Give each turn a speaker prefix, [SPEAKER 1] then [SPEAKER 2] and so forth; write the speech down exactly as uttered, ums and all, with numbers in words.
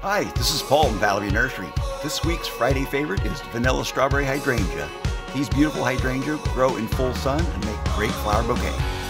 [SPEAKER 1] Hi, this is Paul from Valley View Nursery. This week's Friday favorite is Vanilla Strawberry Hydrangea. These beautiful hydrangea grow in full sun and make great flower bouquets.